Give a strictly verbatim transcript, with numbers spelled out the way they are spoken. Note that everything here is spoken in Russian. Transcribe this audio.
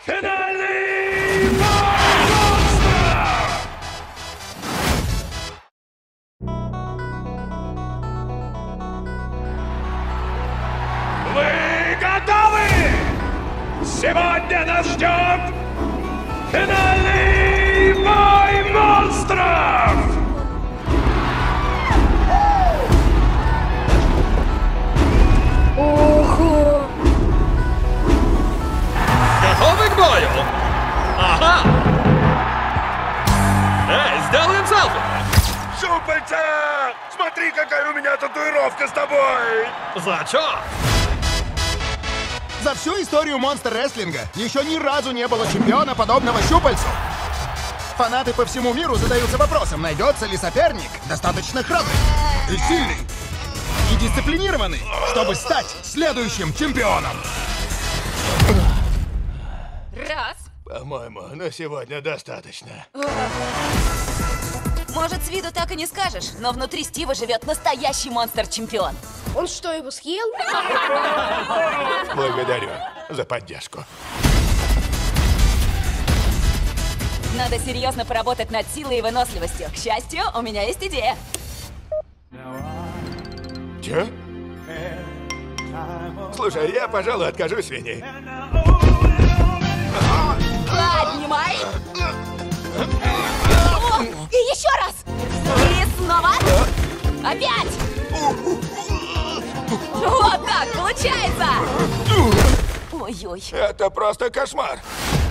Финальный бой монстров! Вы готовы? Сегодня нас ждет финальный бой монстров! Ого! Готовы к бою? Ага! Эй, сделаем селфи! Щупальца! Смотри, какая у меня татуировка с тобой! Зачет! За всю историю монстр-рестлинга еще ни разу не было чемпиона, подобного щупальцу. Фанаты по всему миру задаются вопросом, найдется ли соперник достаточно храбрый и сильный, и дисциплинированный, чтобы стать следующим чемпионом. Раз. По-моему, на сегодня достаточно. Может, с виду так и не скажешь, но внутри Стива живет настоящий монстр-чемпион. Он что, его съел? Благодарю за поддержку. Надо серьезно поработать над силой и выносливостью. К счастью, у меня есть идея. Че? Слушай, я, пожалуй, откажусь, Винни. Поднимай! О, и еще раз! И снова! Опять! Вот так получается! Ой-ой. Это просто кошмар.